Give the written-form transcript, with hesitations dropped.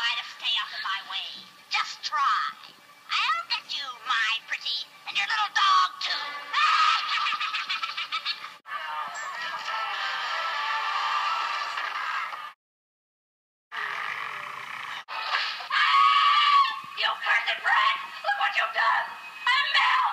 try to stay out of my way. Just try. I'll get you, my pretty, and your little dog, too. You cursed brat! Look what you've done! I'm Mel!